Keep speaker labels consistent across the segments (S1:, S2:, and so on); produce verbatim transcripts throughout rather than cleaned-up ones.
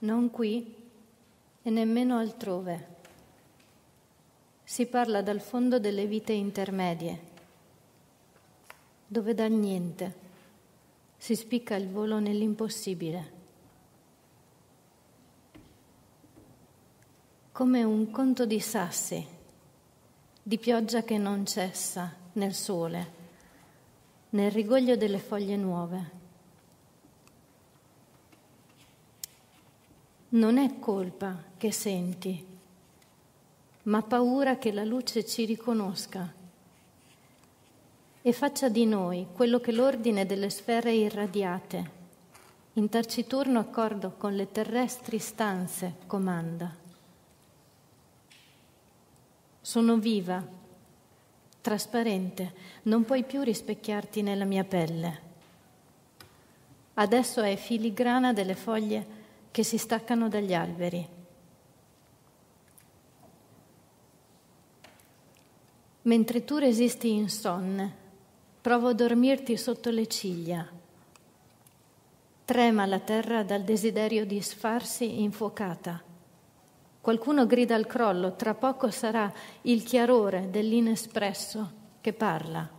S1: non qui e nemmeno altrove. Si parla dal fondo delle vite intermedie, dove dal niente si spicca il volo nell'impossibile. Come un conto di sassi, di pioggia che non cessa nel sole, nel rigoglio delle foglie nuove. Non è colpa che senti, ma paura che la luce ci riconosca e faccia di noi quello che l'ordine delle sfere irradiate, in taciturno accordo con le terrestri stanze, comanda. Sono viva, trasparente, non puoi più rispecchiarti nella mia pelle. Adesso è filigrana delle foglie che si staccano dagli alberi. Mentre tu resisti insonne, provo a dormirti sotto le ciglia. Trema la terra dal desiderio di sfarsi infuocata. Qualcuno grida al crollo, tra poco sarà il chiarore dell'inespresso che parla.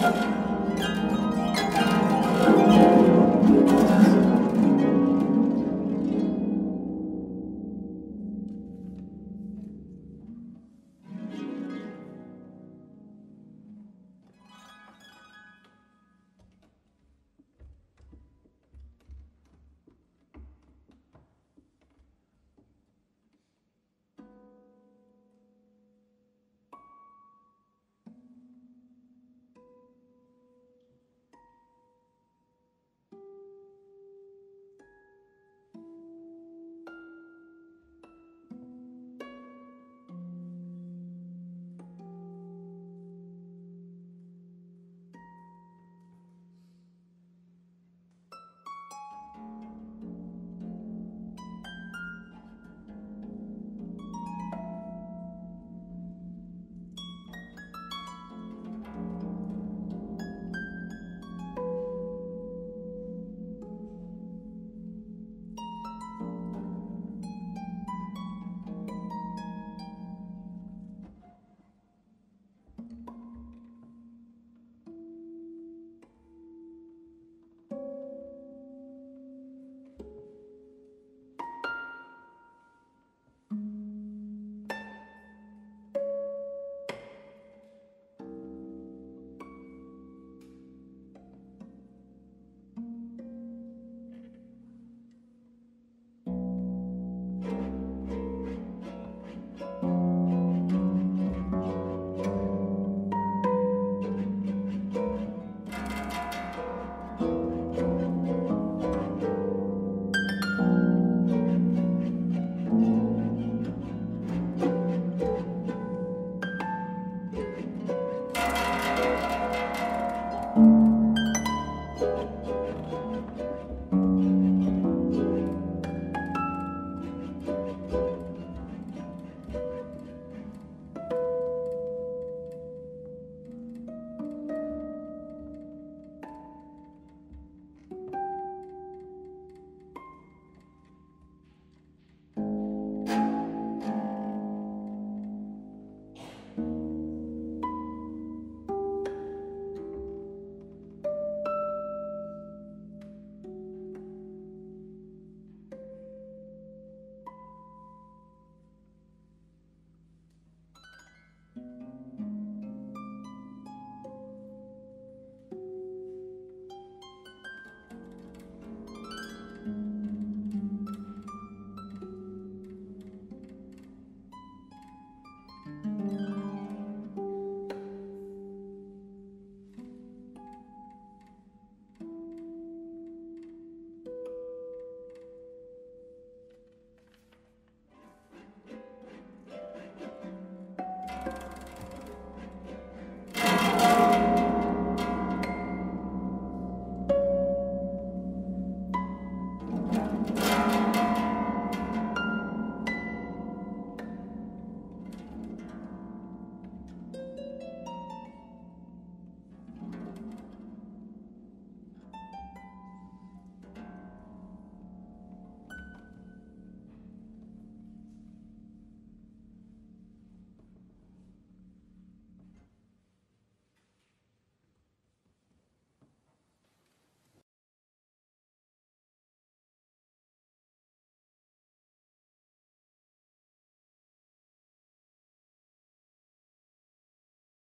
S1: Thank